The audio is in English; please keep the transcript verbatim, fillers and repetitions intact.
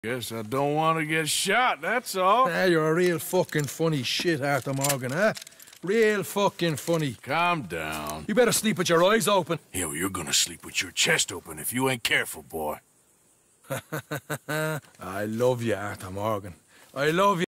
Guess I don't want to get shot, that's all. Ah, you're a real fucking funny shit, Arthur Morgan, huh? Real fucking funny. Calm down. You better sleep with your eyes open. Yeah, well, you're gonna sleep with your chest open if you ain't careful, boy. I love you, Arthur Morgan. I love you.